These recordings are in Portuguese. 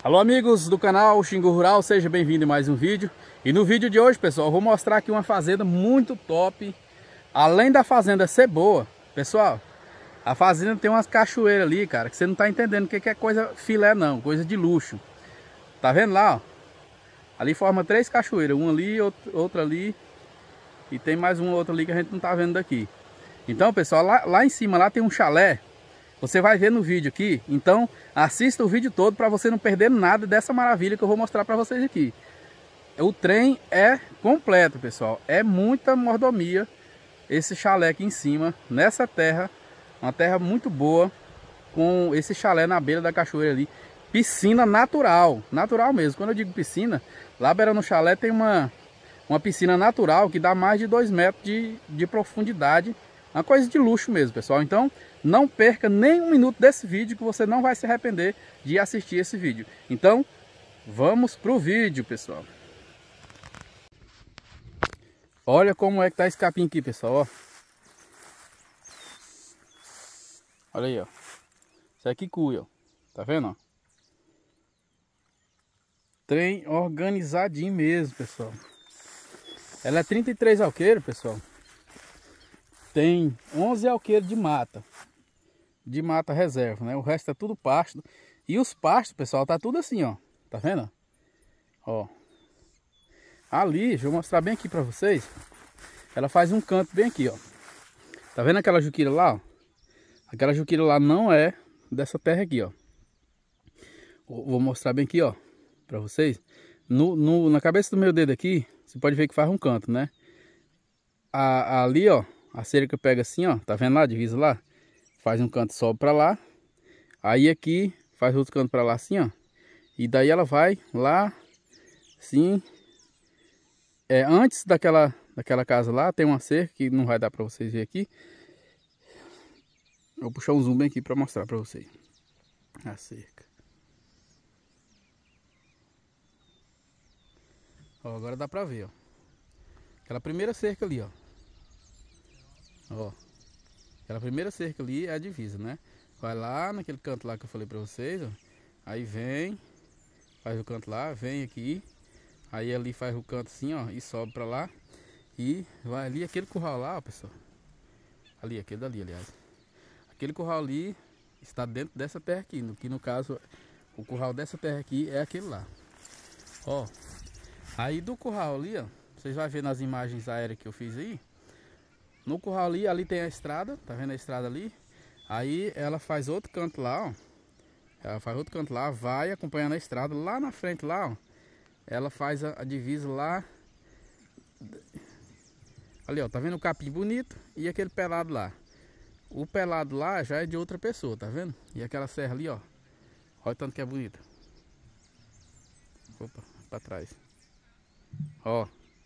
Alô amigos do canal Xingu Rural, seja bem-vindo em mais um vídeo. E no vídeo de hoje, pessoal, eu vou mostrar aqui uma fazenda muito top. Além da fazenda ser boa, pessoal, a fazenda tem umas cachoeiras ali, cara, que você não tá entendendo o que é coisa filé não, coisa de luxo. Tá vendo lá, ó? Ali forma 3 cachoeiras, uma ali, outra ali. E tem mais uma outra ali que a gente não tá vendo daqui. Então, pessoal, lá em cima lá tem um chalé. Você vai ver no vídeo aqui, então assista o vídeo todo para você não perder nada dessa maravilha que eu vou mostrar para vocês aqui. O trem é completo, pessoal, é muita mordomia esse chalé aqui em cima, nessa terra, uma terra muito boa, com esse chalé na beira da cachoeira ali. Piscina natural, natural mesmo. Quando eu digo piscina, lá beira no chalé tem uma piscina natural que dá mais de 2 metros de profundidade. Uma coisa de luxo mesmo, pessoal. Então, não perca nem um minuto desse vídeo que você não vai se arrepender de assistir esse vídeo. Então, vamos pro vídeo, pessoal. Olha como é que tá esse capim aqui, pessoal, ó. Olha aí, ó. Isso aqui cuia, ó. Tá vendo, ó? Trem organizadinho mesmo, pessoal. Ela é 33 alqueires, pessoal. Tem 11 alqueires de mata reserva, né? O resto é tudo pasto. E os pastos, pessoal, tá tudo assim, ó. Tá vendo? Ó. Ali, deixa eu mostrar bem aqui pra vocês. Ela faz um canto bem aqui, ó. Tá vendo aquela juquira lá, ó? Aquela juquira lá não é dessa terra aqui, ó. Vou mostrar bem aqui, ó, pra vocês. Na cabeça do meu dedo aqui, você pode ver que faz um canto, né? Ali, ó. A cerca pega assim, ó, tá vendo lá, a divisa lá? Faz um canto, sobe pra lá. Aí aqui, faz outro canto pra lá assim, ó. E daí ela vai lá, assim. Antes daquela casa lá, tem uma cerca que não vai dar pra vocês verem aqui. Vou puxar um zoom bem aqui pra mostrar pra vocês. A cerca. Ó, agora dá pra ver, ó. Aquela primeira cerca ali, ó. Ó, aquela primeira cerca ali é a divisa, né? Vai lá naquele canto lá que eu falei pra vocês, ó. Aí vem, faz o canto lá, vem aqui. Aí ali faz o canto assim, ó, e sobe pra lá. E vai ali, aquele curral lá, ó, pessoal. Ali, aquele dali, aliás. Aquele curral ali está dentro dessa terra aqui. Que no caso, o curral dessa terra aqui é aquele lá. Ó, aí do curral ali, ó, vocês vão ver nas imagens aéreas que eu fiz aí. No curral ali tem a estrada, tá vendo a estrada ali? Aí ela faz outro canto lá, ó. Ela faz outro canto lá, vai acompanhando a estrada. Lá na frente lá, ó. Ela faz a divisa lá. Ali, ó, tá vendo o capim bonito e aquele pelado lá. O pelado lá já é de outra pessoa, tá vendo? E aquela serra ali, ó. Olha o tanto que é bonita. Opa, pra trás. Ó.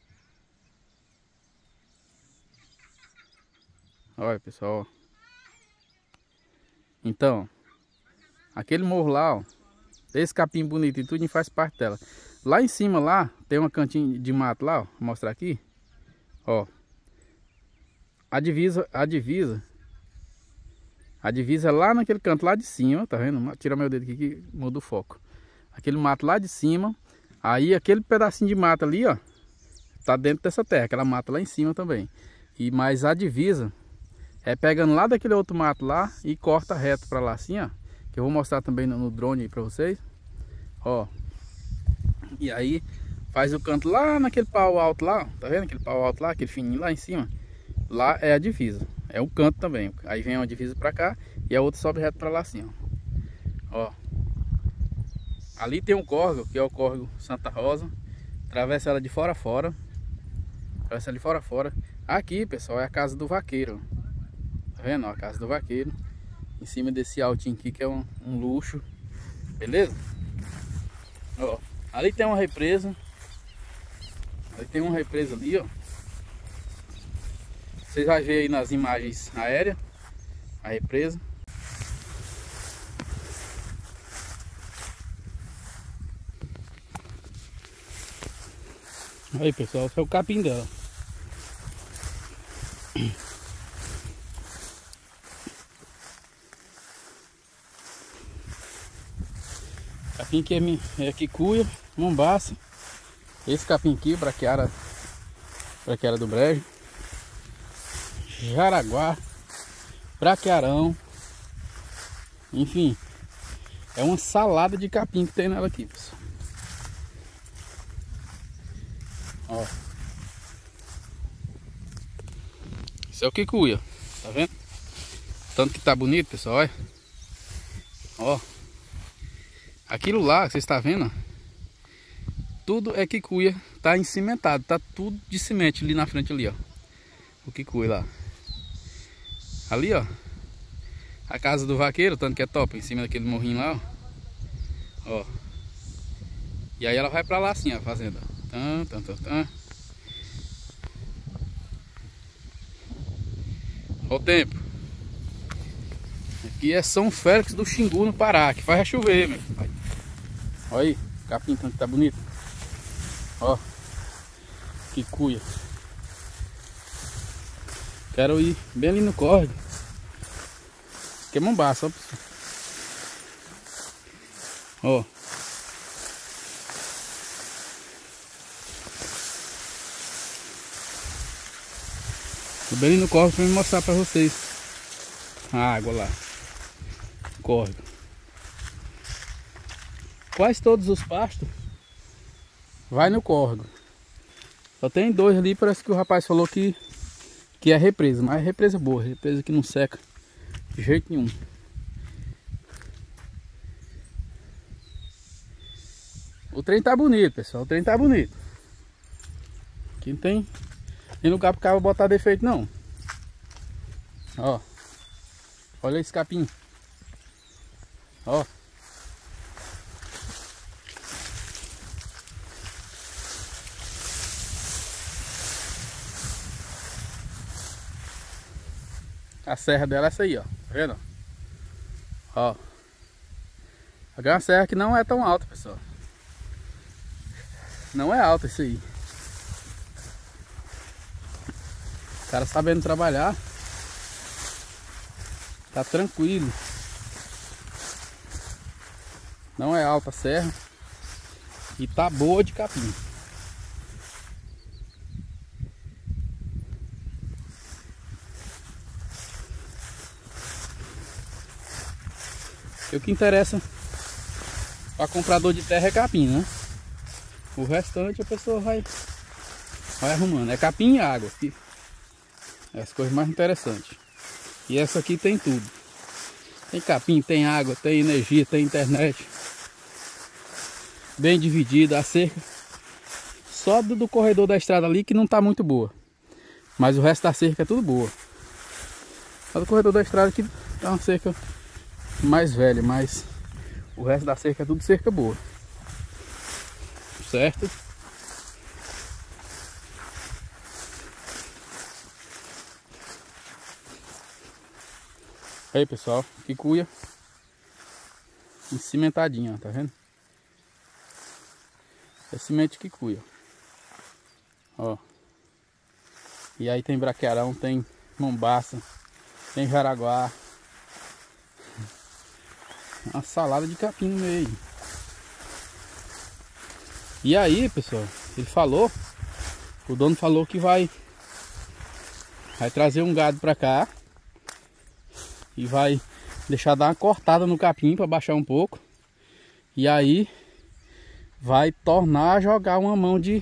Olha, pessoal, ó. Então, aquele morro lá, ó, esse capim bonito e tudo faz parte dela. Lá em cima lá, tem uma cantinha de mato lá, ó, vou mostrar aqui. Ó. A divisa é lá naquele canto lá de cima, tá vendo? Tira meu dedo aqui que muda o foco. Aquele mato lá de cima, aí aquele pedacinho de mata ali, ó, tá dentro dessa terra, aquela mata lá em cima também. E mais a divisa é pegando lá daquele outro mato lá e corta reto pra lá assim, ó. Que eu vou mostrar também no drone aí pra vocês. Ó. E aí faz o canto lá naquele pau alto lá, ó. Tá vendo aquele pau alto lá, aquele fininho lá em cima? Lá é a divisa. É um canto também. Aí vem uma divisa pra cá e a outra sobe reto pra lá assim, ó. Ó. Ali tem um córrego, que é o córrego Santa Rosa. Atravessa ela de fora a fora. Atravessa ela de fora a fora. Aqui, pessoal, é a casa do vaqueiro. Tá vendo? Ó, a casa do vaqueiro. Em cima desse altinho aqui que é um luxo. Beleza? Ó, ali tem uma represa. Ali tem uma represa ali, ó. Vocês vão ver aí nas imagens aéreas a represa. Aí, pessoal, esse é o capim dela. Capim que é quicuia, mombaça. Esse capim aqui, braquiara do brejo, jaraguá, braquiarão, enfim, é uma salada de capim que tem nela aqui, pessoal. Ó, isso é o quicuia, tá vendo? Tanto que tá bonito, pessoal, olha. Ó, aquilo lá que vocês estão vendo, ó, tudo é quicuia, tá encimentado, tá tudo de semente ali na frente ali, ó. O quicuia lá. Ali, ó, a casa do vaqueiro, tanto que é top, em cima daquele morrinho lá, ó. Ó. E aí ela vai pra lá assim, ó, a fazenda. Ó o tempo. Aqui é São Félix do Xingu, no Pará, que faz chover, meu pai. Olha aí, capim tanto que tá bonito. Ó, que cuia. Quero ir bem ali no córrego. Que é mombaça, ó, pessoal. Ó. Tô bem ali no córrego pra me mostrar pra vocês a água lá. Córrego. Quase todos os pastos vai no córrego. Só tem dois ali, parece que o rapaz falou que é represa, mas é represa boa, represa que não seca de jeito nenhum. O trem tá bonito, pessoal, o trem tá bonito. Aqui não tem lugar pro cara botar defeito não. Ó, olha esse capim. Ó. A serra dela é essa aí, ó. Tá vendo? Ó. Aqui é uma serra que não é tão alta, pessoal. Não é alta isso aí. O cara sabendo trabalhar, tá tranquilo. Não é alta a serra. E tá boa de capim. E o que interessa para comprador de terra é capim, né? O restante a pessoa vai arrumando. É capim e água. É as coisas mais interessantes. E essa aqui tem tudo. Tem capim, tem água, tem energia, tem internet. Bem dividida. A cerca só do corredor da estrada ali que não tá muito boa. Mas o resto da cerca é tudo boa. Só do corredor da estrada que tá uma cerca mais velha, mas o resto da cerca é tudo cerca boa. Certo? Aí, pessoal, quicuia cimentadinha, ó, tá vendo? É semente quicuia. Ó. E aí tem braquiarão, tem mombaça, tem jaraguá. Uma salada de capim no meio. E aí, pessoal, ele falou, o dono falou que vai trazer um gado pra cá e vai deixar dar uma cortada no capim para baixar um pouco. E aí vai tornar a jogar uma mão de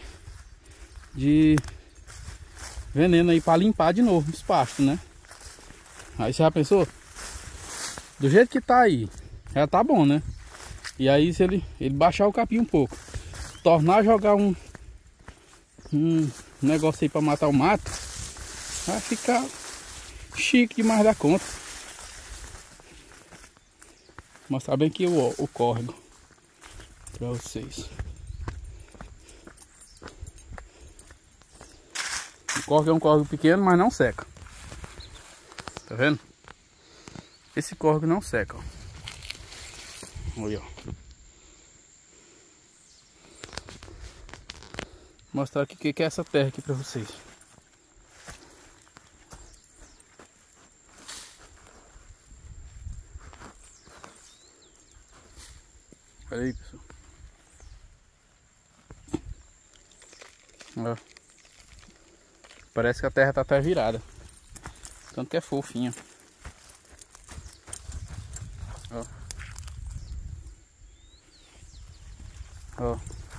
veneno aí para limpar de novo os pastos, né? Aí você já pensou? Do jeito que tá aí, já tá bom, né? E aí se ele baixar o capim um pouco, tornar a jogar um negócio aí para matar o mato, vai ficar chique demais da conta. Vou mostrar bem aqui o córrego para vocês. O córrego é um córrego pequeno, mas não seca. Tá vendo? Esse córrego não seca, ó. Olha, ó. Vou mostrar aqui o que é essa terra aqui para vocês. Olha aí, pessoal. Ó. Parece que a terra tá até virada. Tanto que é fofinha. Ó. Ó.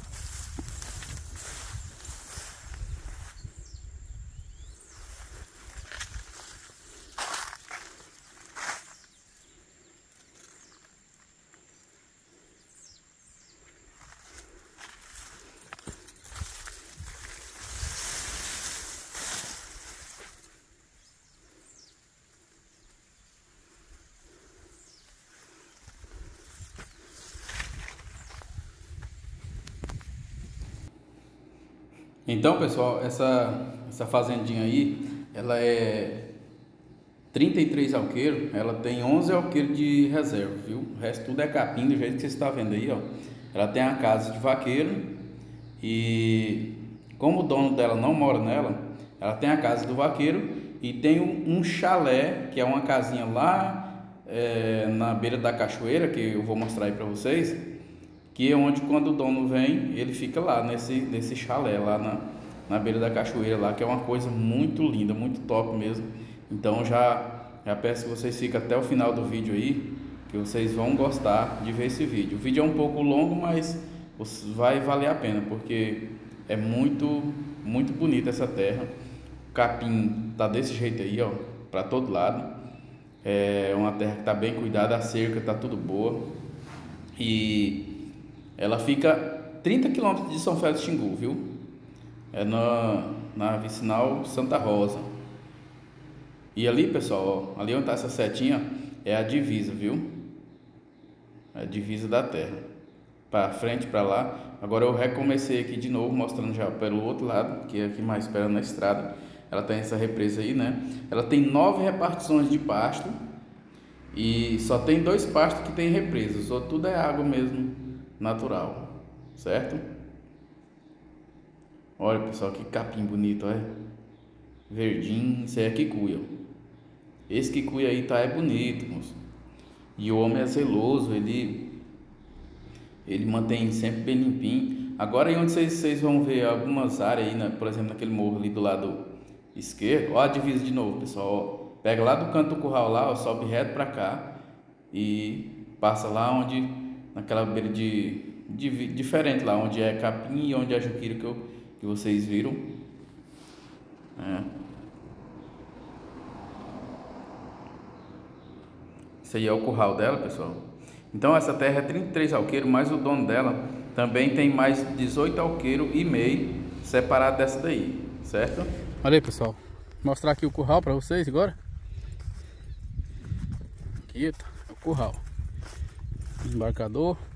Então, pessoal, essa fazendinha aí, ela é 33 alqueires, ela tem 11 alqueires de reserva, viu? O resto tudo é capim, do jeito que você está vendo aí, ó. Ela tem a casa de vaqueiro e como o dono dela não mora nela, ela tem a casa do vaqueiro e tem um chalé, que é uma casinha lá na beira da cachoeira, que eu vou mostrar aí para vocês, que é onde quando o dono vem, ele fica lá nesse chalé, lá na beira da cachoeira, lá, que é uma coisa muito linda, muito top mesmo. Então já peço que vocês fiquem até o final do vídeo aí, que vocês vão gostar de ver esse vídeo. O vídeo é um pouco longo, mas vai valer a pena, porque é muito, muito bonita essa terra. O capim tá desse jeito aí, ó, para todo lado. É uma terra que tá bem cuidada, a cerca tá tudo boa. E ela fica 30 km de São Félix do Xingu, viu? É na vicinal Santa Rosa. E ali, pessoal, ó, ali onde tá essa setinha é a divisa, viu? É a divisa da terra. Para frente, para lá. Agora eu recomecei aqui de novo, mostrando já pelo outro lado, que é aqui mais perto na estrada. Ela tem essa represa aí, né? Ela tem 9 repartições de pasto. E só tem 2 pastos que tem represa. Os outros tudo é água mesmo, natural, certo? Olha, pessoal, que capim bonito, olha. Verdinho, isso aí é quicuia. Esse quicuia aí tá bonito, moço. E o homem é zeloso, ele mantém sempre bem limpinho. Agora aí onde vocês vão ver algumas áreas aí, né? Por exemplo, naquele morro ali do lado esquerdo. Ó a divisa de novo, pessoal, ó. Pega lá do canto do curral lá, ó, sobe reto pra cá e passa lá onde, naquela beira diferente lá, onde é capim e onde é juquira que vocês viram. Esse aí é o curral dela, pessoal. Então essa terra é 33 alqueiros, mas o dono dela também tem mais 18 alqueiros e meio separado dessa daí, certo? Olha aí, pessoal, vou mostrar aqui o curral para vocês agora. Aqui tá o curral, embarcador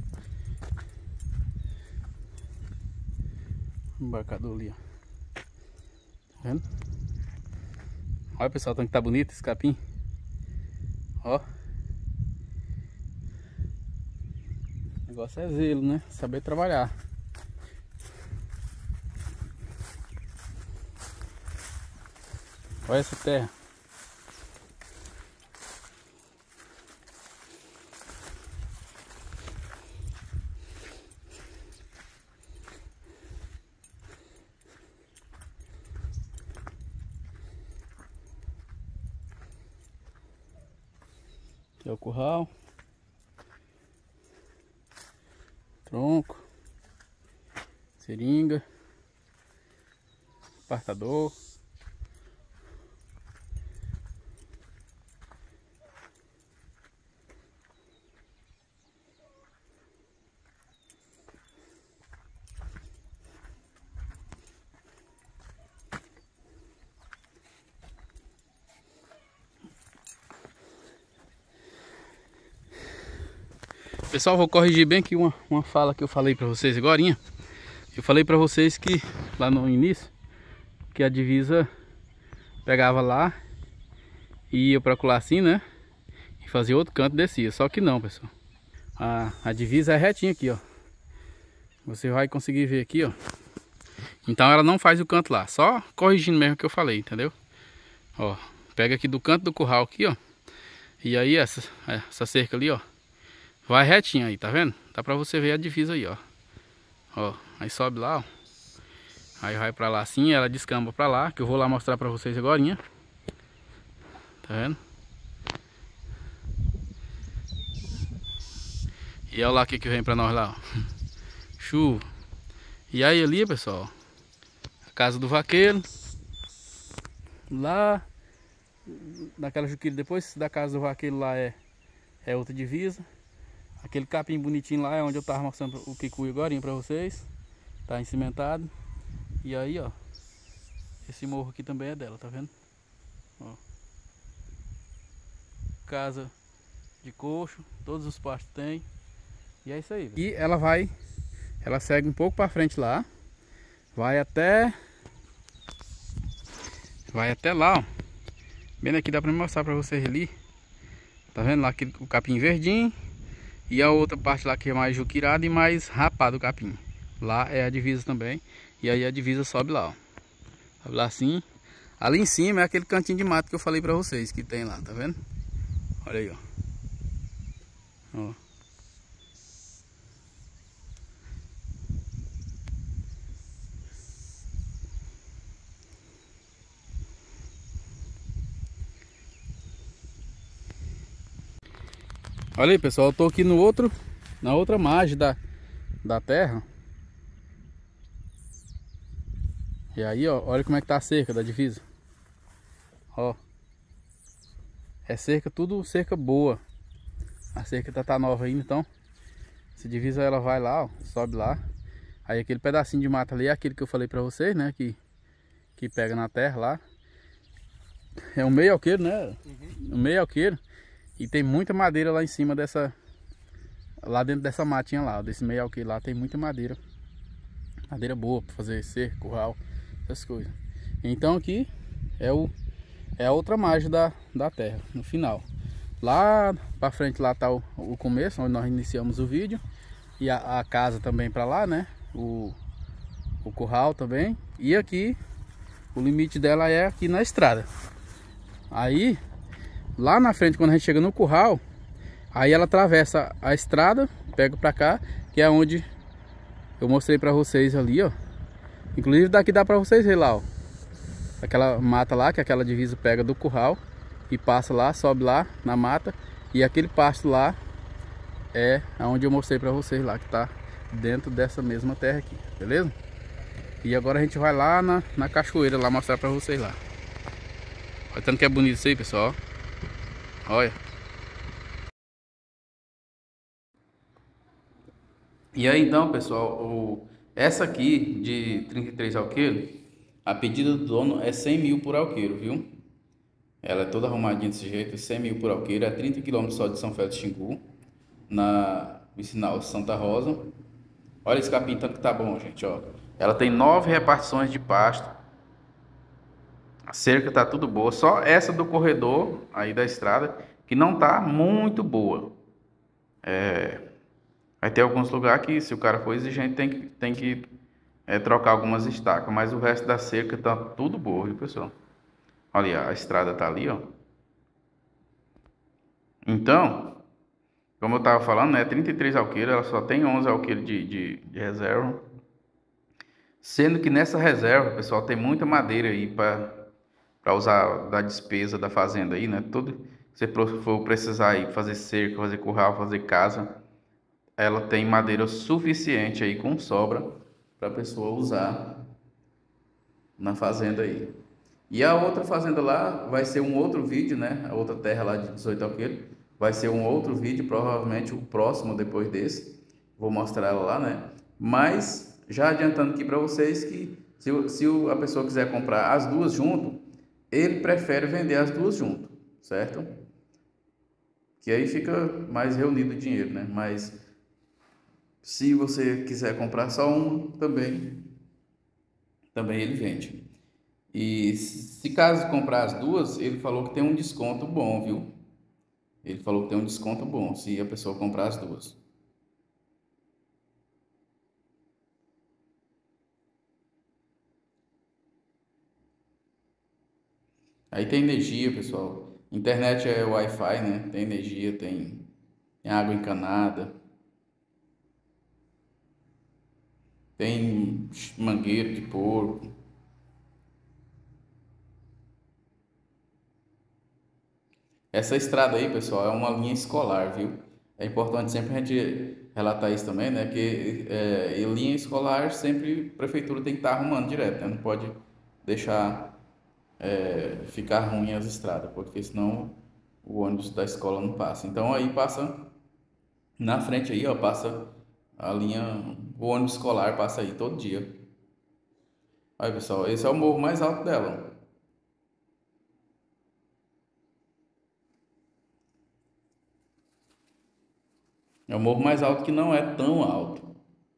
ali, ó. Tá vendo? Olha, pessoal, tanto que tá bonito esse capim, ó. O negócio é zelo, né? Saber trabalhar. Olha essa terra. Aqui é o curral. Tronco. Seringa. Apartador. Pessoal, vou corrigir bem aqui uma fala que eu falei pra vocês agorinha. Eu falei pra vocês que lá no início que a divisa pegava lá e ia pra colar assim, né? E fazia outro canto e descia. Só que não, pessoal. A divisa é retinha aqui, ó. Você vai conseguir ver aqui, ó. Então ela não faz o canto lá. Só corrigindo mesmo o que eu falei, entendeu? Ó, pega aqui do canto do curral aqui, ó. E aí essa cerca ali, ó, vai retinho aí, tá vendo? Dá pra você ver a divisa aí, ó. Ó, aí sobe lá, ó. Aí vai pra lá assim, ela descamba pra lá, que eu vou lá mostrar pra vocês agorinha. Tá vendo? E olha lá o que vem pra nós lá, ó. Chuva. E aí ali, pessoal, a casa do vaqueiro. Lá naquela Juquira, depois da casa do vaqueiro lá é outra divisa. Aquele capim bonitinho lá é onde eu tava mostrando o Kikuyu agora pra vocês. Tá encimentado. E aí, ó, esse morro aqui também é dela, tá vendo? Ó. Casa de coxo, todos os pastos tem. E é isso aí. E ela segue um pouco pra frente lá. Vai até lá, ó. Bem aqui dá pra mostrar pra vocês ali. Tá vendo lá o capim verdinho. E a outra parte lá que é mais juquirada e mais rapado o capim. Lá é a divisa também. E aí a divisa sobe lá, ó. Sobe lá assim. Ali em cima é aquele cantinho de mato que eu falei pra vocês que tem lá, tá vendo? Olha aí, ó. Ó. Olha aí, pessoal, eu tô aqui na outra margem da terra. E aí, ó, olha como é que tá a cerca da divisa. Ó. É cerca, tudo cerca boa. A cerca tá nova ainda, então essa divisa ela vai lá, ó, sobe lá. Aí aquele pedacinho de mata ali é aquele que eu falei pra vocês, né, que pega na terra lá. É um meio alqueiro, né? Um meio alqueiro. E tem muita madeira lá em cima lá dentro dessa matinha lá, desse meio alqueiro lá tem muita madeira. Madeira boa para fazer cerco, curral, essas coisas. Então aqui é a outra margem da terra, no final. Lá para frente lá tá o começo, onde nós iniciamos o vídeo. E a casa também para lá, né? O curral também. E aqui, o limite dela é aqui na estrada. Aí, lá na frente, quando a gente chega no curral, aí ela atravessa a estrada, pega pra cá, que é onde eu mostrei pra vocês ali, ó. Inclusive daqui dá pra vocês ver lá, ó. Aquela mata lá, que aquela divisa pega do curral e passa lá, sobe lá na mata. E aquele pasto lá é onde eu mostrei pra vocês lá, que tá dentro dessa mesma terra aqui, beleza? E agora a gente vai lá na cachoeira lá mostrar pra vocês lá. Olha tanto que é bonito isso aí, pessoal. Olha. E aí então, pessoal, essa aqui de 33 alqueiro, a pedida do dono é 100 mil por alqueiro, viu? Ela é toda arrumadinha desse jeito, 100 mil por alqueiro, é 30 km só de São Félix do Xingu, na vicinal Santa Rosa. Olha esse capim, tanto que tá bom, gente, ó. Ela tem 9 repartições de pasto. A cerca tá tudo boa, só essa do corredor aí da estrada que não tá muito boa. Vai ter alguns lugares que, se o cara for exigente, tem que trocar algumas estacas, mas o resto da cerca tá tudo boa, viu, pessoal? Olha, a estrada tá ali, ó. Então, como eu tava falando, né, 33 alqueiros, ela só tem 11 alqueiros de reserva. Sendo que nessa reserva, pessoal, tem muita madeira aí para usar da despesa da fazenda aí, né? Tudo que você for precisar aí fazer cerca, fazer curral, fazer casa, ela tem madeira suficiente aí com sobra para a pessoa usar na fazenda aí. E a outra fazenda lá vai ser um outro vídeo, né? A outra terra lá de 18 alqueiros vai ser um outro vídeo, provavelmente o próximo depois desse. Vou mostrar ela lá, né? Mas já adiantando aqui para vocês que se a pessoa quiser comprar as duas junto, ele prefere vender as duas junto, certo? Que aí fica mais reunido o dinheiro, né? Mas se você quiser comprar só uma, também ele vende. E se caso comprar as duas, ele falou que tem um desconto bom, viu? Ele falou que tem um desconto bom se a pessoa comprar as duas. Aí tem energia, pessoal. Internet é Wi-Fi, né? Tem energia, tem água encanada. tem mangueiro de porco. Essa estrada aí, pessoal, é uma linha escolar, viu? É importante sempre a gente relatar isso também, né? Que em linha escolar sempre a prefeitura tem que estar arrumando direto, né? Não pode deixar ficar ruim as estradas, porque senão o ônibus da escola não passa. Então aí passa na frente aí, ó, passa a linha, o ônibus escolar passa aí todo dia. Aí, pessoal, esse é o morro mais alto dela. É o morro mais alto que não é tão alto.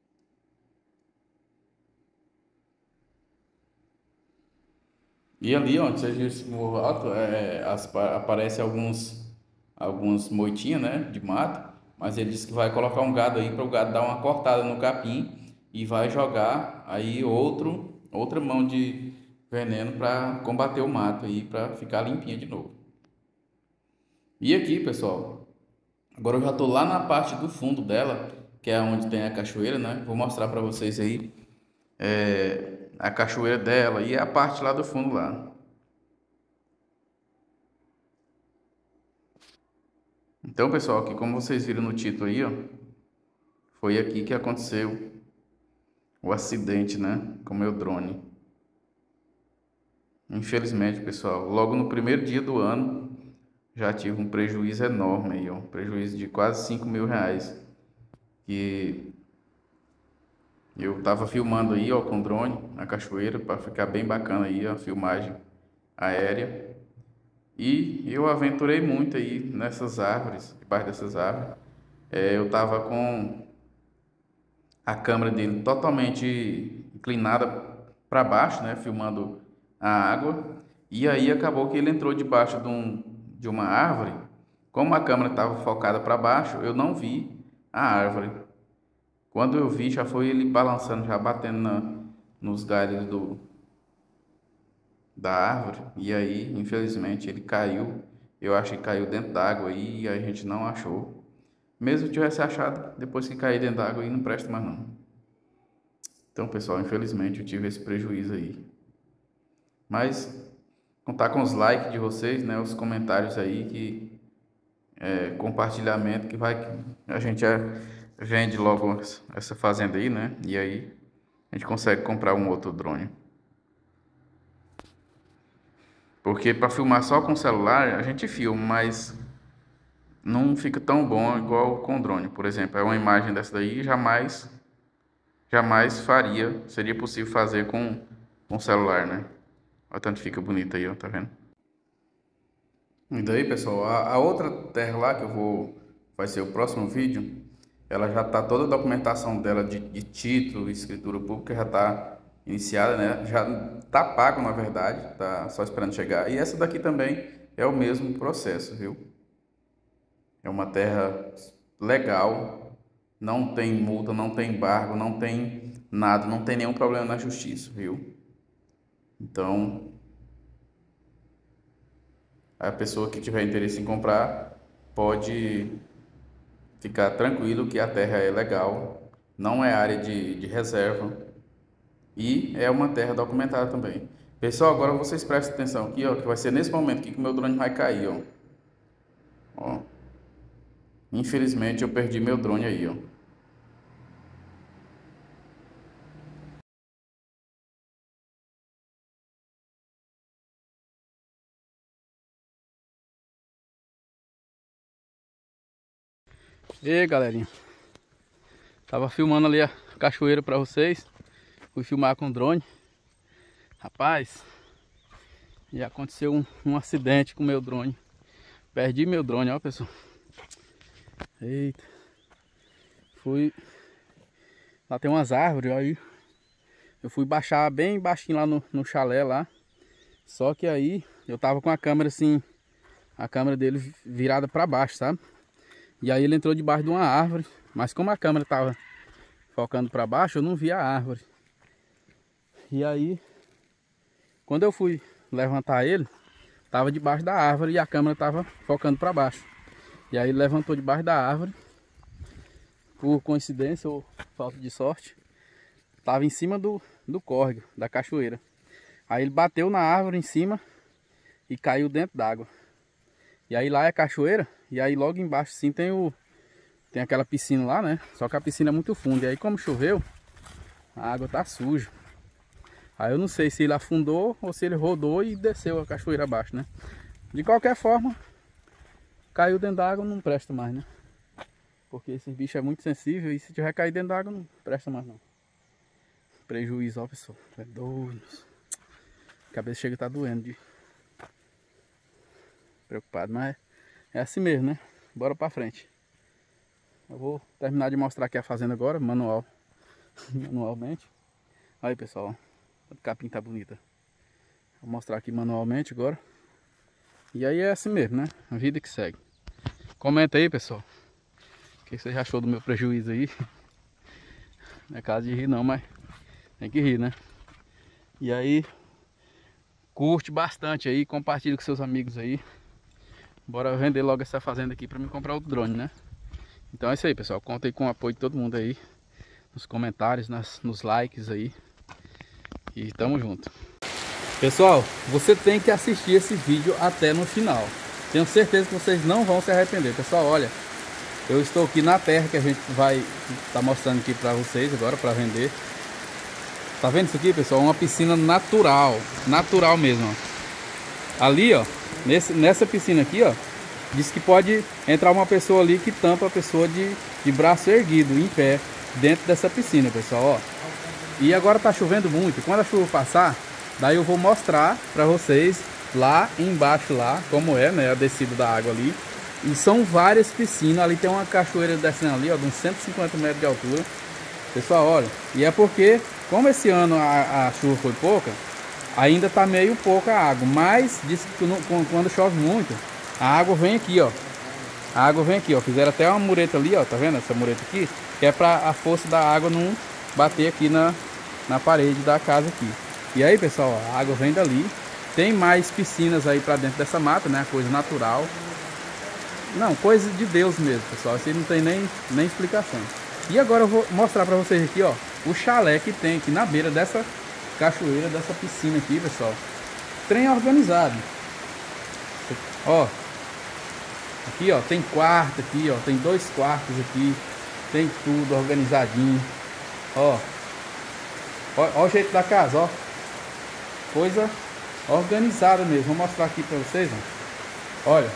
E ali, onde você viu esse morro alto, aparece alguns moitinhos, né, de mato, mas ele disse que vai colocar um gado aí para o gado dar uma cortada no capim e vai jogar aí outra mão de veneno para combater o mato aí, para ficar limpinha de novo. E aqui, pessoal, agora eu já tô lá na parte do fundo dela, que é onde tem a cachoeira, né? Vou mostrar para vocês aí a cachoeira dela e a parte lá do fundo lá. Então, pessoal, aqui como vocês viram no título aí, ó, foi aqui que aconteceu o acidente, né, com o meu drone. Infelizmente, pessoal, logo no primeiro dia do ano, já tive um prejuízo enorme aí, ó, um prejuízo de quase 5.000 reais. E eu tava filmando aí, ó, com drone, na cachoeira, para ficar bem bacana aí a filmagem aérea. E eu aventurei muito aí nessas árvores, debaixo dessas árvores. Eu tava com a câmera dele totalmente inclinada para baixo, né, filmando a água. E aí acabou que ele entrou debaixo de uma árvore. Como a câmera estava focada para baixo, eu não vi a árvore. Quando eu vi, já foi ele balançando, já batendo nos galhos da árvore. E aí, infelizmente, ele caiu. Eu acho que caiu dentro d'água aí e a gente não achou. Mesmo que tivesse achado, depois que cair dentro d'água aí não presta mais não. Então, pessoal, infelizmente eu tive esse prejuízo aí. Mas contar com os likes de vocês, né, os comentários aí, que compartilhamento, que vai a gente vende logo essa fazenda aí, né? E aí a gente consegue comprar um outro drone. Porque para filmar só com celular, a gente filma, mas não fica tão bom igual com drone. Por exemplo, é uma imagem dessa daí, jamais seria possível fazer com celular, né? Olha tanto fica bonito aí, ó, tá vendo? E daí, pessoal, a outra terra lá que vai ser o próximo vídeo, ela já tá toda a documentação dela de título, escritura pública já tá iniciada, né? Já tá pago, na verdade, tá só esperando chegar. E essa daqui também é o mesmo processo, viu? É uma terra legal, não tem multa, não tem embargo, não tem nada, não tem nenhum problema na justiça, viu? Então, a pessoa que tiver interesse em comprar pode ficar tranquilo que a terra é legal, não é área de reserva e é uma terra documentada também. Pessoal, agora vocês prestem atenção aqui, ó, que vai ser nesse momento aqui que o meu drone vai cair, ó. Ó. Infelizmente eu perdi meu drone aí, ó. E aí, galerinha, tava filmando ali a cachoeira pra vocês. Fui filmar com drone. Rapaz, e aconteceu um acidente com o meu drone. Perdi meu drone, ó, pessoal. Eita. Fui. Lá tem umas árvores, ó, aí. Eu fui baixar bem baixinho lá no chalé lá. Só que aí eu tava com a câmera assim, a câmera dele virada pra baixo, sabe? E aí ele entrou debaixo de uma árvore. Mas como a câmera tava focando pra baixo, eu não vi a árvore. E aí, quando eu fui levantar ele, tava debaixo da árvore e a câmera tava focando para baixo. E aí ele levantou debaixo da árvore, por coincidência ou falta de sorte, tava em cima do córrego, da cachoeira. Aí ele bateu na árvore em cima e caiu dentro d'água. E aí lá é a cachoeira, e aí logo embaixo sim tem aquela piscina lá, né? Só que a piscina é muito funda, e aí como choveu, a água tá suja. Aí eu não sei se ele afundou ou se ele rodou e desceu a cachoeira abaixo, né? De qualquer forma, caiu dentro d'água, não presta mais, né? Porque esse bicho é muito sensível e se tiver caído dentro d'água, não presta mais não. Prejuízo, ó pessoal. É doido. A cabeça chega a estar doendo de preocupado, mas é assim mesmo, né? Bora pra frente. Eu vou terminar de mostrar aqui a fazenda agora, manualmente. Aí pessoal, ó. A capim tá bonita. Vou mostrar aqui manualmente agora. E aí é assim mesmo, né? A vida que segue. Comenta aí, pessoal. O que você já achou do meu prejuízo aí? Não é caso de rir não, mas tem que rir, né? E aí, curte bastante aí, compartilha com seus amigos aí. Bora vender logo essa fazenda aqui para me comprar outro drone, né? Então é isso aí, pessoal. Conta aí com o apoio de todo mundo aí. Nos comentários, nos likes aí. E tamo junto. Pessoal, você tem que assistir esse vídeo até no final. Tenho certeza que vocês não vão se arrepender. Pessoal, olha, eu estou aqui na terra que a gente vai estar mostrando aqui para vocês agora, para vender. Tá vendo isso aqui, pessoal? Uma piscina natural. Natural mesmo, ó. Ali, ó, nessa piscina aqui, ó, diz que pode entrar uma pessoa ali que tampa a pessoa de braço erguido, em pé, dentro dessa piscina, pessoal, ó. E agora tá chovendo muito. Quando a chuva passar, daí eu vou mostrar para vocês lá embaixo, lá, como é, né, a descida da água ali. E são várias piscinas. Ali tem uma cachoeira descendo ali, ó, de uns 150 metros de altura. Pessoal, olha, e é porque, como esse ano a chuva foi pouca, ainda tá meio pouca a água. Mas, diz que quando chove muito, a água vem aqui, ó. A água vem aqui, ó. Fizeram até uma mureta ali, ó, tá vendo essa mureta aqui? Que é pra a força da água não bater aqui na parede da casa aqui. E aí, pessoal, ó, a água vem dali. Tem mais piscinas aí pra dentro dessa mata, né? Coisa natural. Não, coisa de Deus mesmo, pessoal. Isso aí não tem nem explicação. E agora eu vou mostrar pra vocês aqui, ó, o chalé que tem aqui na beira dessa cachoeira, dessa piscina aqui, pessoal. Trem organizado. Ó. Aqui, ó, tem quarto aqui, ó. Tem 2 quartos aqui. Tem tudo organizadinho. Ó. Ó o jeito da casa, ó. Coisa organizada mesmo. Vou mostrar aqui pra vocês, ó. Olha.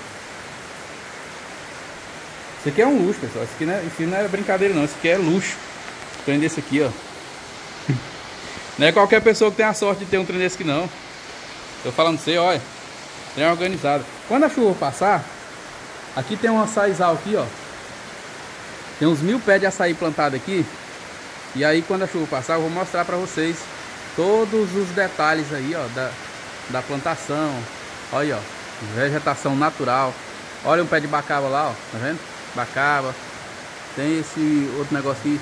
Isso aqui é um luxo, pessoal. Isso aqui não é brincadeira não. Isso aqui é luxo. Trem desse aqui, ó. Não é qualquer pessoa que tem a sorte de ter um trem desse aqui não. Tô falando pra você, olha. Trem organizado. Quando a chuva passar, aqui tem um açaizal aqui, ó. Tem uns 1000 pés de açaí plantado aqui. E aí quando a chuva passar, eu vou mostrar pra vocês todos os detalhes aí, ó, da plantação. Olha, ó, vegetação natural. Olha um pé de bacaba lá, ó, tá vendo? Bacaba. Tem esse outro negócio aqui.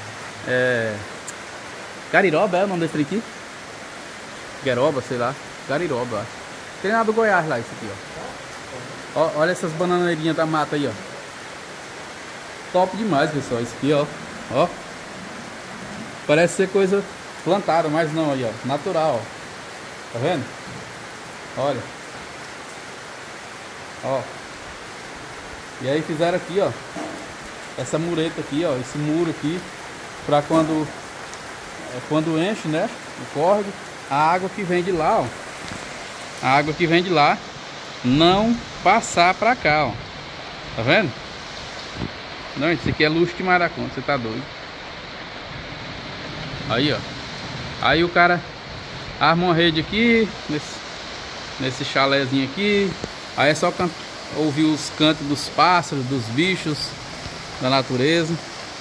Gariroba é o nome desse trem aqui? Gueroba, sei lá. Gariroba, acho. Tem lá do Goiás lá, isso aqui, ó. Olha essas bananeirinhas da mata aí, ó. Top demais, pessoal. Isso aqui, ó. Ó. Parece ser coisa plantada, mas não, aí, ó. Natural, ó. Tá vendo? Olha. Ó. E aí fizeram aqui, ó. Essa mureta aqui, ó. Esse muro aqui. Pra quando enche, né? O córrego. A água que vem de lá, ó. A água que vem de lá não passar pra cá, ó. Tá vendo? Não, isso aqui é luxo de maracão, você tá doido. Aí, ó. Aí o cara arma uma rede aqui, nesse chalézinho aqui. Aí é só ouvir os cantos dos pássaros, dos bichos, da natureza.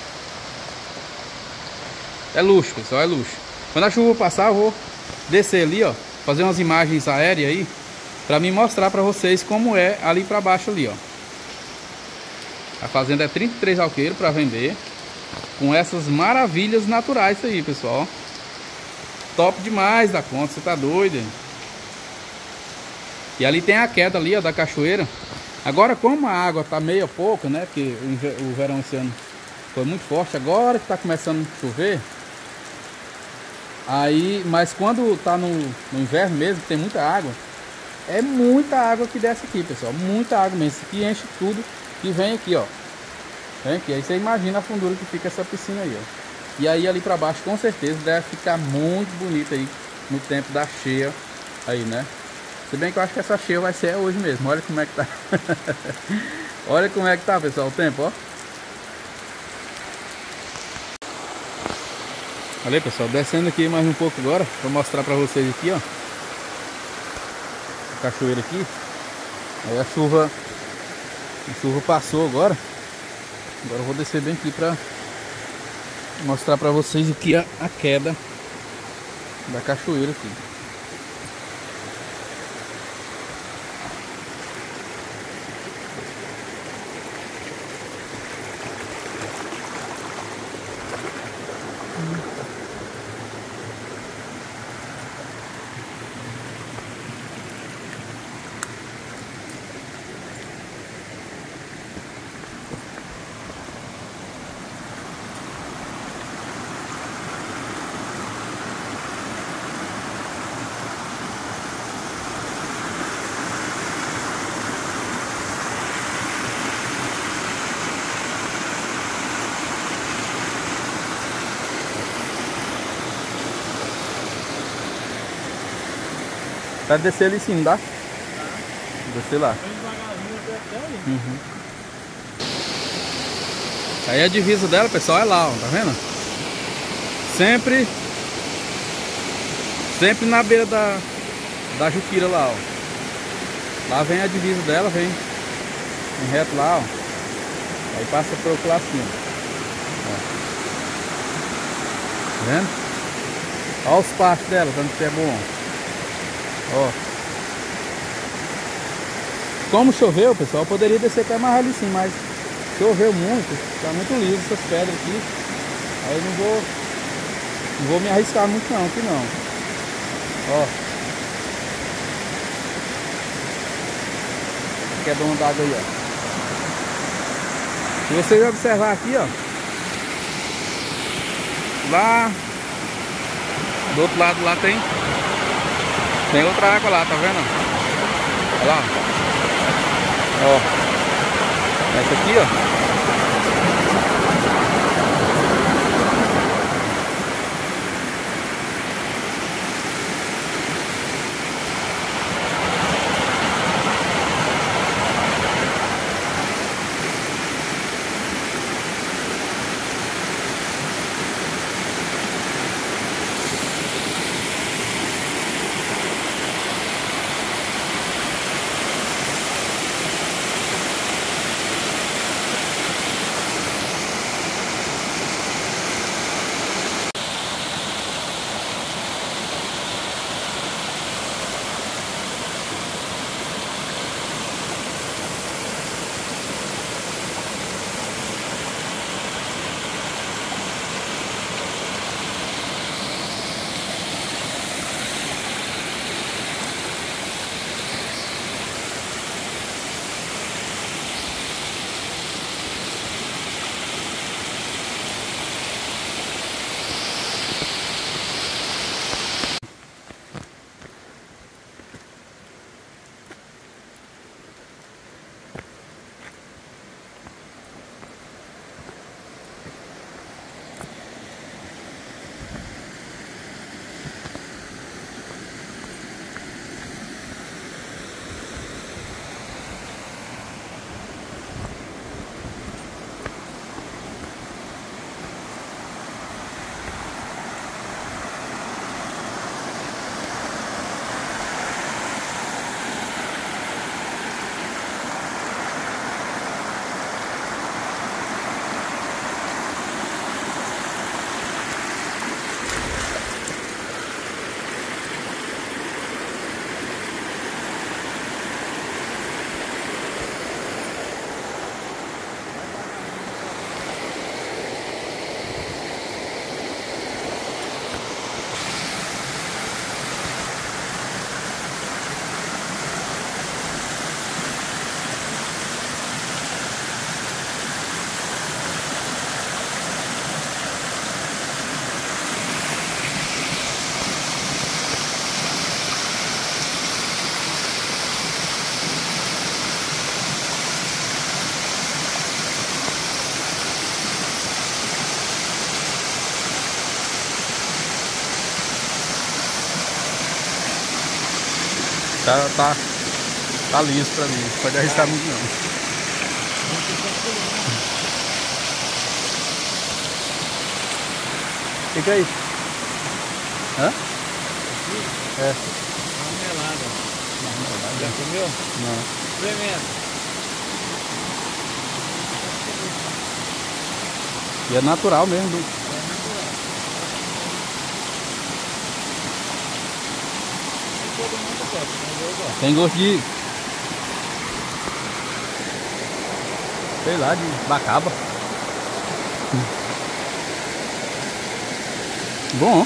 É luxo, pessoal, é luxo. Quando a chuva passar, eu vou descer ali, ó. Fazer umas imagens aéreas aí, pra me mostrar pra vocês como é ali pra baixo ali, ó. A fazenda é 33 alqueires para vender. Com essas maravilhas naturais aí, pessoal. Top demais da conta, você tá doido, hein? E ali tem a queda ali, ó, da cachoeira. Agora, como a água tá meio pouca, né? Porque o verão esse ano foi muito forte. Agora que tá começando a chover, Aí, mas quando tá no inverno mesmo, tem muita água, é muita água que desce aqui, pessoal. Muita água mesmo. Isso aqui enche tudo e vem aqui, ó. Vem aqui. Aí você imagina a fundura que fica essa piscina aí, ó. E aí ali pra baixo com certeza deve ficar muito bonito aí no tempo da cheia aí, né? Se bem que eu acho que essa cheia vai ser hoje mesmo. Olha como é que tá. Olha como é que tá, pessoal, o tempo, ó. Olha aí, pessoal, descendo aqui mais um pouco agora. Vou mostrar pra vocês aqui, ó. A cachoeira aqui. Aí a chuva passou agora. Agora eu vou descer bem aqui pra mostrar pra vocês aqui a queda da cachoeira aqui. Vai descer ali sim, não dá? Descer lá. Uhum. Aí a divisa dela, pessoal, é lá, ó, tá vendo? Sempre na beira da Juquira lá, ó. Lá vem a divisa dela, vem reto lá, ó. Aí passa por lá assim, ó. Tá vendo? Olha os pastos dela, tanto que é bom. Ó. Como choveu, pessoal, eu poderia descer até mais ali sim, mas choveu muito, tá muito liso essas pedras aqui. Aí eu não vou me arriscar muito não, aqui não. Ó. Quebrando d'água aí, ó. Se vocês observar aqui, ó, lá do outro lado lá tem outra água lá, tá vendo? Olha lá. Ó. Essa aqui, ó. Tá liso pra mim, não pode arriscar muito não. O que é isso? Hã? É. Uma melada. Já comeu? Não. Experimenta. E é natural mesmo. É natural. Todo mundo gosta, mas eu gosto. Tem gosto de... sei lá, de bacaba. Bom.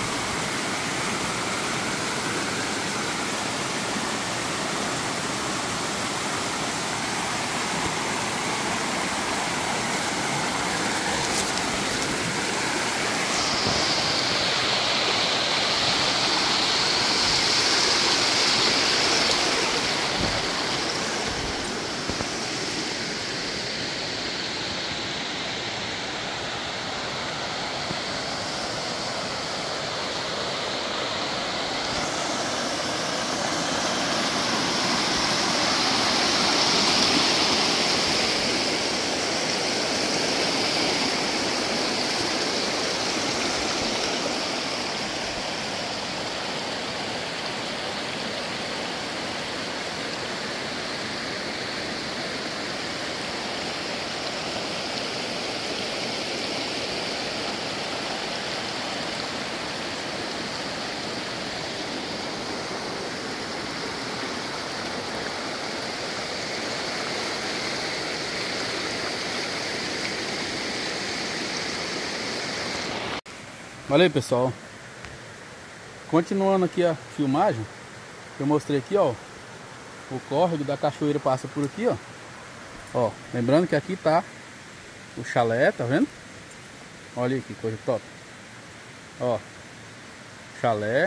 Olha aí, pessoal, continuando aqui a filmagem, eu mostrei aqui, ó, o córrego da cachoeira passa por aqui, ó, lembrando que aqui tá o chalé, tá vendo? Olha aí que coisa top, ó, chalé,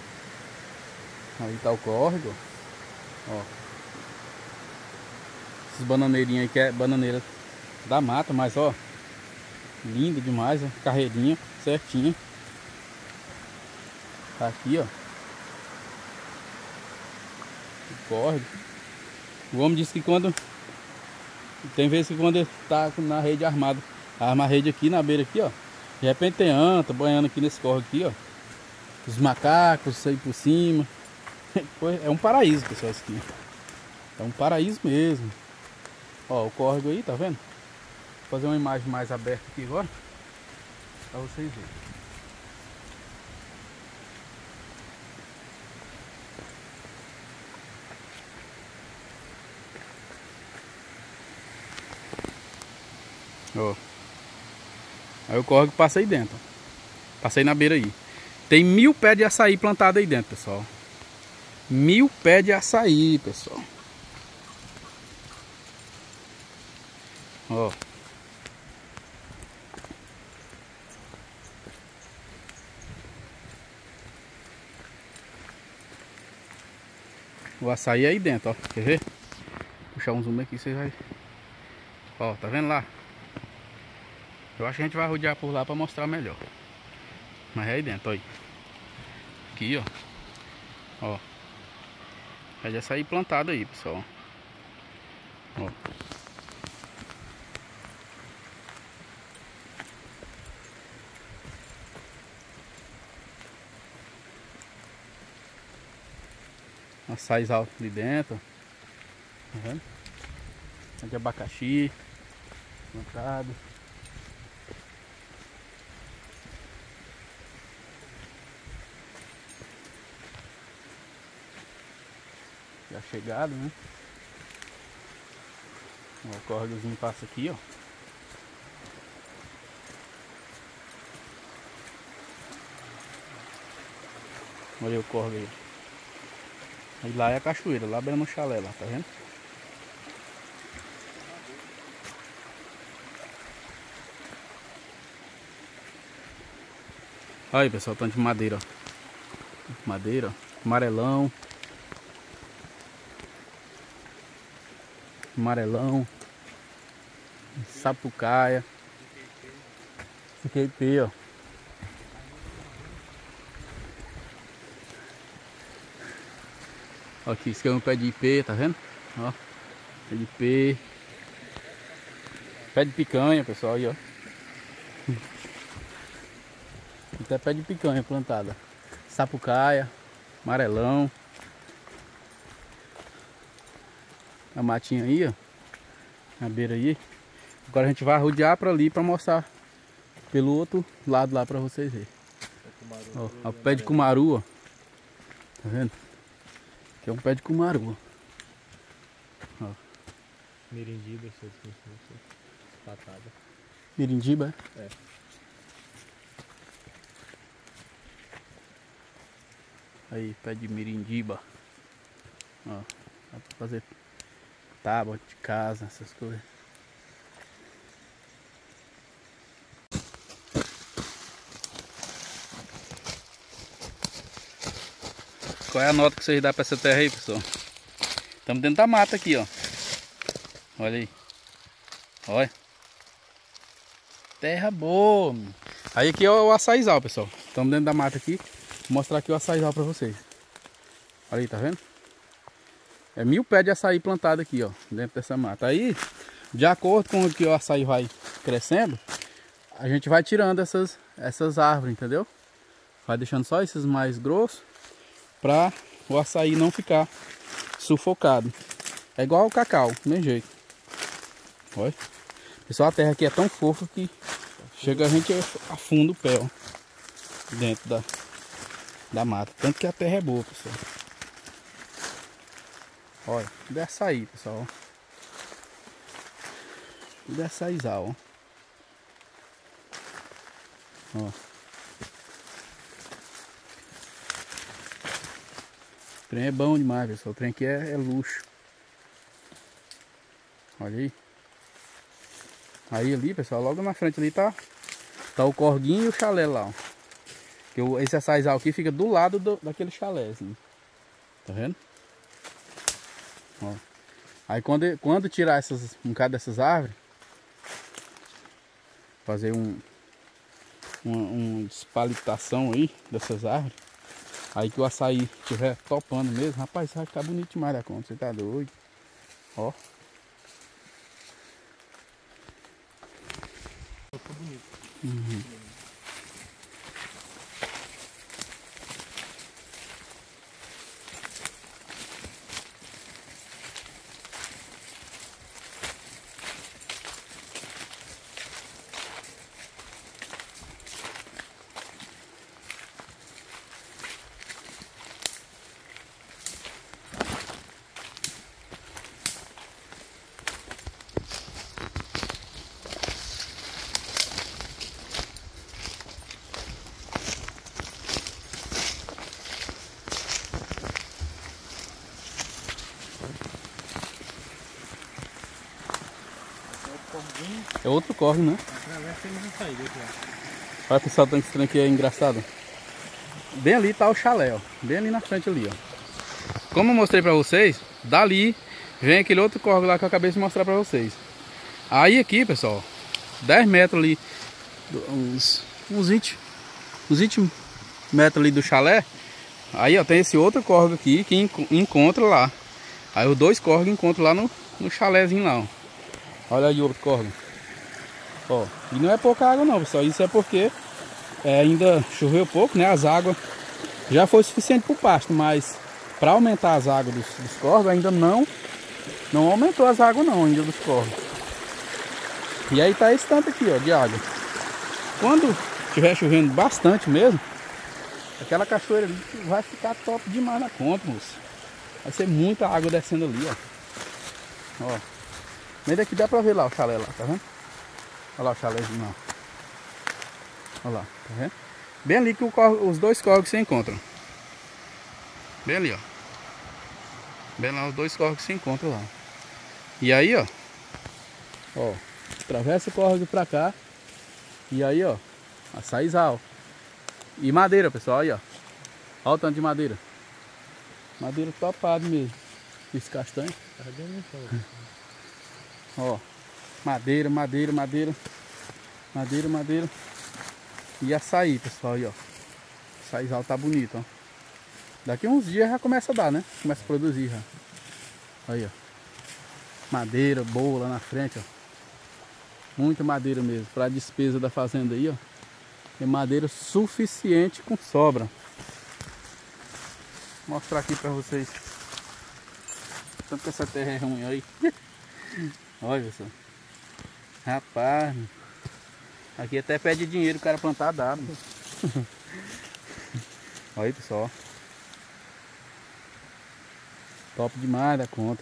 aí tá o córrego, ó, esses bananeirinhos aí que é bananeira da mata, mas ó, linda demais, ó, carreirinha certinha. Tá aqui, ó, o córrego. O homem disse que quando tem vezes que quando ele tá na rede armada, arma a rede aqui na beira aqui, ó, de repente tem anta banhando aqui nesse córrego aqui, ó, os macacos aí por cima. É um paraíso, pessoal, isso aqui. É um paraíso mesmo. Ó, o córrego aí, tá vendo? Vou fazer uma imagem mais aberta aqui agora pra vocês verem. Ó. Aí o córrego passa aí dentro, ó. Passei na beira aí. Tem 1000 pés de açaí plantado aí dentro, pessoal. 1000 pés de açaí, pessoal. Ó. O açaí é aí dentro, ó. Quer ver? Puxar um zoom aqui, você vai... ó, tá vendo lá? Eu acho que a gente vai rodear por lá pra mostrar melhor. Mas é aí dentro, ó. Aí. Aqui, ó. Ó. Pé de açaí plantado aí, pessoal. Ó. Açaí alto ali dentro. Tá vendo? Pé de abacaxi plantado. Já chegado, né? Ó, o córregozinho passa aqui, ó. Olha aí o córrego aí. Aí lá é a cachoeira, lá beirando o chalé lá, tá vendo? Olha aí, pessoal, tanto de madeira, ó. Madeira, ó. Amarelão. Amarelão. Sapucaia. CQP, ó. Ó, aqui, isso aqui é um pé de ipê, tá vendo? Ó, pé de ipê. Pé de picanha, pessoal, aí, ó. Até pé de picanha plantada. Sapucaia, amarelão. A matinha aí, ó. Na beira aí. Agora a gente vai rodear pra ali pra mostrar pelo outro lado lá pra vocês verem. Ó, o pé de cumaru, ó. Tá vendo? Aqui é um pé de cumaru, ó. Mirindiba, patada. Mirindiba, é? É. Aí, pé de mirindiba. Ó, dá pra fazer tábua de casa, essas coisas. Qual é a nota que vocês dão pra essa terra aí, pessoal? Estamos dentro da mata aqui, ó. Olha aí. Olha. Terra boa. Aí aqui é o açaizal, pessoal. Estamos dentro da mata aqui. Vou mostrar aqui o açaizal pra vocês. Olha aí, tá vendo? É 1000 pés de açaí plantado aqui, ó. Dentro dessa mata. Aí, de acordo com o que o açaí vai crescendo, a gente vai tirando essas árvores, entendeu? Vai deixando só esses mais grossos, para o açaí não ficar sufocado. É igual ao cacau, do mesmo jeito. Olha. Pessoal, a terra aqui é tão fofa que chega a gente afunda o pé, ó, dentro da mata. Tanto que a terra é boa, pessoal. Olha, tudo é açaí, pessoal. Tudo é açaizal, ó. Ó. O trem é bom demais, pessoal. O trem aqui é luxo. Olha aí. Aí ali, pessoal, logo na frente ali tá o corguinho e o chalé lá, ó. Que esse açaizal aqui fica do lado daquele chalé, assim. Tá vendo? Ó. Aí quando tirar um bocado dessas árvores, fazer uma despalitação aí dessas árvores, aí que o açaí estiver topando mesmo, rapaz, vai ficar bonito demais da conta, você tá doido? Ó. Ficou bonito. Uhum. É outro corre, né? Atravessa ele não sair daqui, ó. Olha, pessoal, tanto esse trem aqui é engraçado. Bem ali tá o chalé, ó. Bem ali na frente ali, ó. Como eu mostrei pra vocês, dali vem aquele outro córrego lá que eu acabei de mostrar pra vocês. Aí aqui, pessoal, 10 metros ali, uns 20 metros ali do chalé. Aí, ó, tem esse outro córrego aqui que encontra lá. Aí os dois córregos encontram lá no chalézinho lá, ó. Olha aí o outro córrego. Ó, e não é pouca água não, pessoal. Isso é porque ainda choveu pouco, né? As águas já foi suficiente para o pasto, mas para aumentar as águas dos córregos ainda não aumentou as águas não, ainda dos córregos. E aí tá esse tanto aqui, ó, de água. Quando estiver chovendo bastante mesmo, aquela cachoeira ali vai ficar top demais na conta, moço. Vai ser muita água descendo ali, ó. Ó. Mas daqui dá pra ver lá o chalé lá, tá vendo? Olha lá o chalézinho lá. Olha lá, tá vendo? Bem ali que os dois córregos se encontram. Bem ali, ó. Bem lá os dois córregos se encontram lá. E aí, ó. Ó, atravessa o córrego pra cá. E aí, ó, açaizal. E madeira, pessoal, aí, ó. Olha o tanto de madeira. Madeira topado mesmo. Esse castanho. Ó, madeira, madeira, madeira. Madeira, madeira. E açaí, pessoal, aí, ó. Açaizal tá bonito, ó. Daqui uns dias já começa a dar, né? Começa a produzir já. Aí, ó. Madeira boa lá na frente, ó. Muita madeira mesmo. Para a despesa da fazenda aí, ó. Tem madeira suficiente com sobra. Vou mostrar aqui para vocês. Tanto que essa terra é ruim aí. Olha, pessoal. Rapaz. Aqui até pede dinheiro o cara plantar dado. Olha aí, pessoal. Top demais da conta.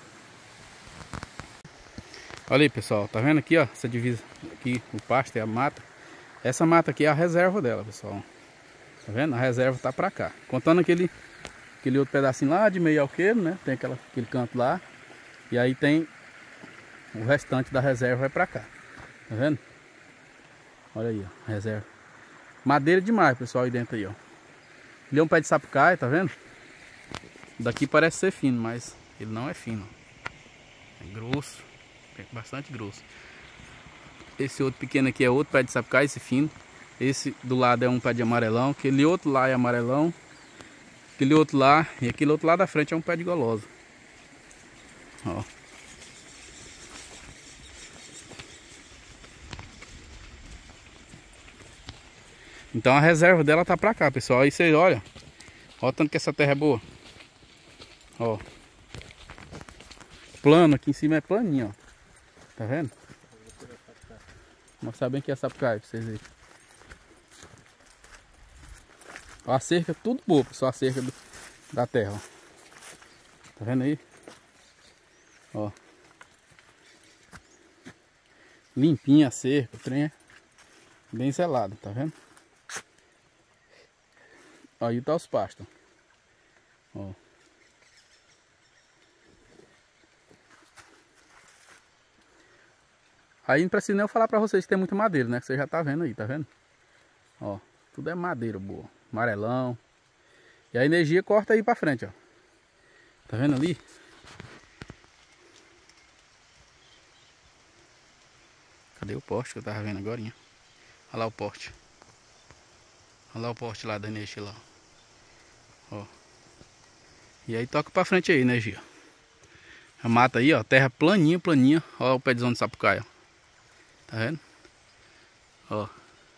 Olha aí, pessoal. Tá vendo aqui, ó? Essa divisa aqui, o pasto e a mata. Essa mata aqui é a reserva dela, pessoal. Tá vendo? A reserva tá pra cá. Contando aquele outro pedacinho lá de meio alqueiro, né? Tem aquele canto lá. E aí tem o restante da reserva vai pra cá. Tá vendo? Olha aí, ó. Reserva. Madeira demais, pessoal, aí dentro aí, ó. Ele é um pé de sapucaia, tá vendo? Daqui parece ser fino, mas ele não é fino. É grosso. É bastante grosso. Esse outro pequeno aqui é outro pé de sapucaia, esse fino. Esse do lado é um pé de amarelão. Aquele outro lá é amarelão. Aquele outro lá e aquele outro lá da frente é um pé de golosa. Ó. Então a reserva dela tá pra cá, pessoal. Aí vocês olham. Olha o tanto que essa terra é boa. Ó. Plano, aqui em cima é planinho, ó. Tá vendo? Vou mostrar bem que é sapucaia pra vocês verem. Ó, a cerca tudo boa, pessoal. A cerca da terra, ó. Tá vendo aí? Ó. Limpinha a cerca, o trem é bem selado, tá vendo? Aí tá os pastos. Ó. Aí não precisa nem eu falar pra vocês que tem muita madeira, né? Que você já tá vendo aí, tá vendo? Ó, tudo é madeira boa. Amarelão. E a energia corta aí pra frente, ó. Tá vendo ali? Cadê o poste que eu tava vendo agora? Olha lá o poste. Olha lá o poste lá da energia lá. Ó. E aí toca pra frente aí, energia. A mata aí, ó. Terra planinha, planinha. Olha o pezão de sapucaia, ó. Tá vendo? Ó.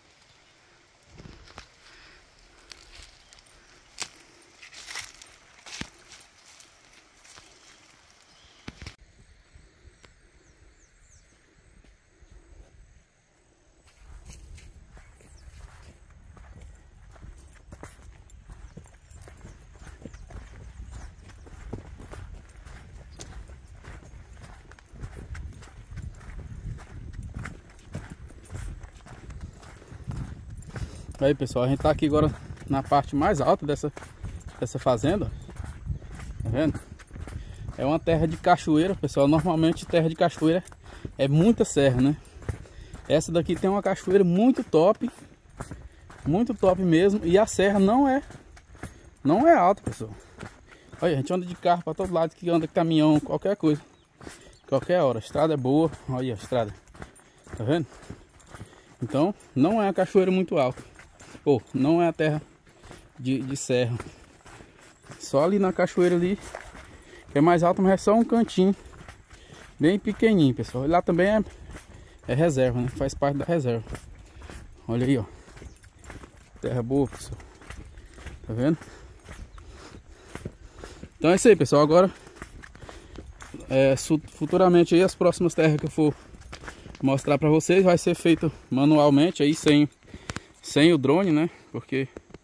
Aí, pessoal, a gente tá aqui agora na parte mais alta dessa fazenda. Tá vendo? É uma terra de cachoeira, pessoal. Normalmente terra de cachoeira é muita serra, né? Essa daqui tem uma cachoeira muito top mesmo. E a serra não é alta, pessoal. Olha, a gente anda de carro para todo lado, que anda de caminhão, qualquer coisa, qualquer hora. A estrada é boa, olha a estrada, tá vendo? Então não é uma cachoeira muito alta. Pô, não é a terra de serra. Só ali na cachoeira ali, que é mais alto, mas é só um cantinho bem pequenininho, pessoal. E lá também é reserva, né? Faz parte da reserva. Olha aí, ó. Terra boa, pessoal. Tá vendo? Então é isso aí, pessoal. Agora futuramente aí as próximas terras que eu for mostrar pra vocês vai ser feito manualmente aí, sem o drone, né? Porque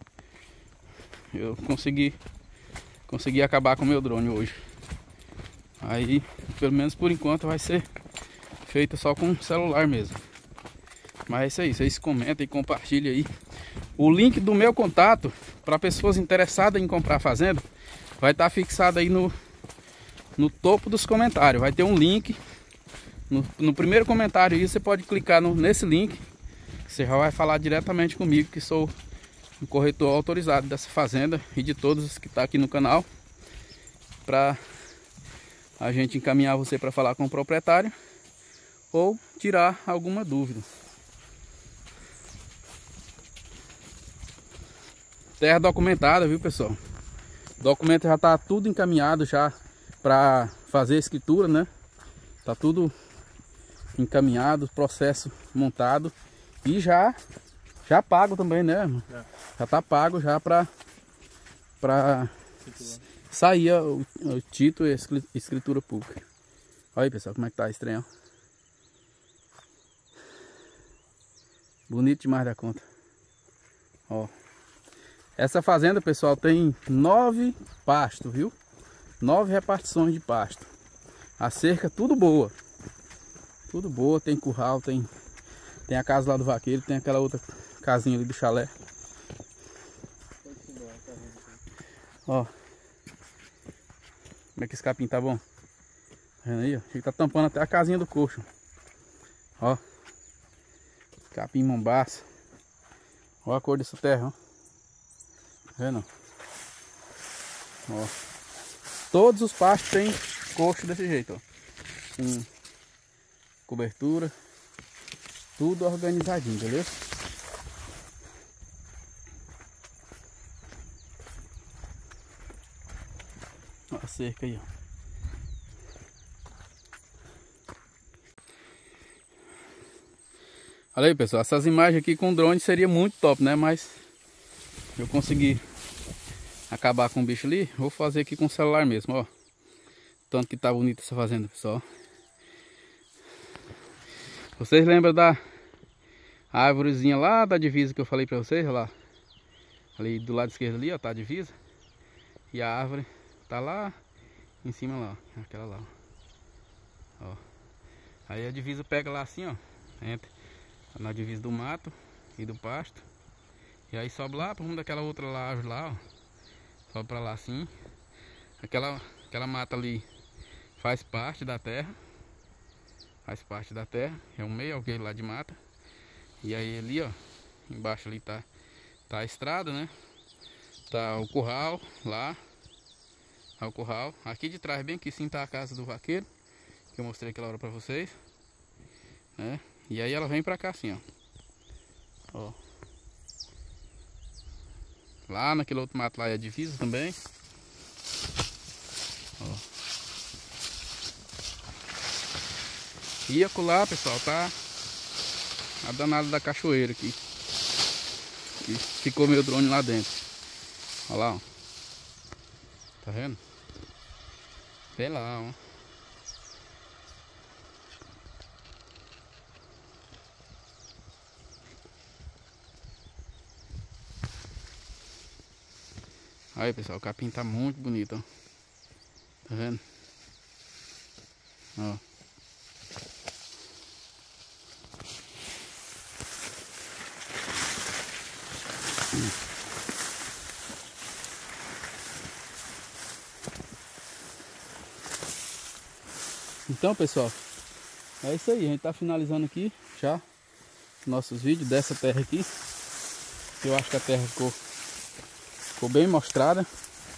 eu consegui acabar com o meu drone hoje. Aí, pelo menos por enquanto, vai ser feito só com o celular mesmo. Mas é isso aí, vocês comentem e compartilhem aí. O link do meu contato para pessoas interessadas em comprar fazenda vai estar fixado aí no topo dos comentários. Vai ter um link no primeiro comentário aí, você pode clicar nesse link. Você já vai falar diretamente comigo, que sou o corretor autorizado dessa fazenda e de todos os que estão aqui no canal, para a gente encaminhar você para falar com o proprietário ou tirar alguma dúvida. Terra documentada, viu, pessoal? O documento já tá tudo encaminhado já para fazer a escritura, né? Tá tudo encaminhado, processo montado e já pago também, né? Já tá pago já para sair o título e a escritura pública. Olha aí, pessoal, como é que tá esse trem, ó. Bonito demais da conta. Ó. Essa fazenda, pessoal, tem 9 pastos, viu? 9 repartições de pasto. A cerca tudo boa. Tudo boa, tem curral, tem a casa lá do vaqueiro, tem aquela outra casinha ali do chalé. Ó. Como é que esse capim tá bom? Tá vendo aí, ó? Ele tá tampando até a casinha do coxo. Ó. Capim mombaça. Olha a cor dessa terra, ó. Tá vendo? Ó. Todos os pastos tem coxo desse jeito, ó. Com cobertura. Tudo organizadinho, beleza? Ó a cerca aí, ó. Olha aí, pessoal, essas imagens aqui com drone seria muito top, né? Mas eu consegui acabar com o bicho ali. Vou fazer aqui com o celular mesmo, ó. Tanto que tá bonita essa fazenda, pessoal. Vocês lembram da árvorezinha lá da divisa que eu falei pra vocês? Olha lá. Ali do lado esquerdo ali, ó, tá a divisa. E a árvore tá lá em cima lá, ó. Aquela lá, ó. Aí a divisa pega lá assim, ó. Entra na divisa do mato e do pasto. E aí sobe lá para rumo daquela outra árvore lá, ó. Sobe para lá assim. Aquela mata ali faz parte da terra. Faz parte da terra. É um meio alguém lá de mata. E aí ali, ó, embaixo ali tá a estrada, né? Tá o curral lá. Tá o curral. Aqui de trás, bem aqui sim, tá a casa do vaqueiro, que eu mostrei aquela hora para vocês, né? E aí ela vem pra cá assim, ó. Ó. Lá naquele outro mato lá é a divisa também. Ó. E acolá, pessoal, tá a danada da cachoeira aqui. E ficou meu drone lá dentro. Olha lá, ó. Tá vendo? Vê lá, ó. Aí, pessoal, o capim tá muito bonito, ó. Tá vendo? Ó. Então, pessoal, é isso aí. A gente tá finalizando aqui já nossos vídeos dessa terra aqui. Eu acho que a terra ficou bem mostrada.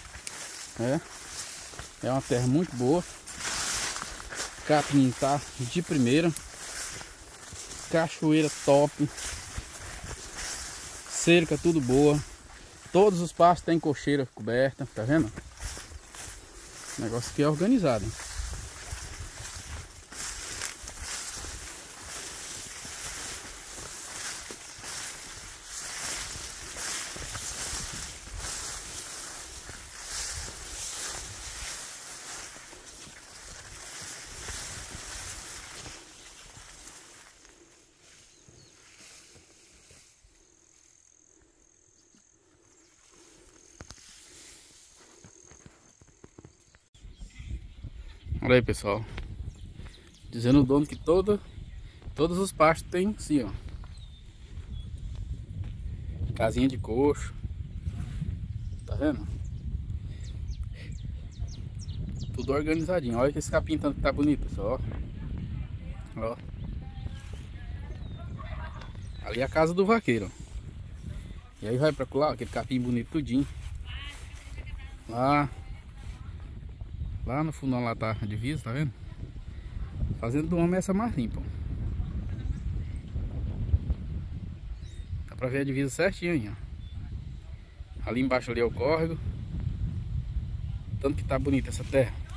É uma terra muito boa. Capim tá de primeira. Cachoeira top. Cerca tudo boa. Todos os pastos tem cocheira coberta, tá vendo? O negócio aqui é organizado. Olha aí, pessoal, dizendo o dono que todos os pastos tem assim, ó, casinha de coxo, tá vendo? Tudo organizadinho. Olha que esse capim tanto que tá bonito, pessoal, ó. Ali é a casa do vaqueiro, ó. E aí vai pra lá, aquele capim bonito tudinho. Lá no fundão lá tá a divisa, tá vendo? Fazendo do homem essa mais limpa. Dá pra ver a divisa certinho aí, ó. Ali embaixo ali é o córrego. Tanto que tá bonita essa terra.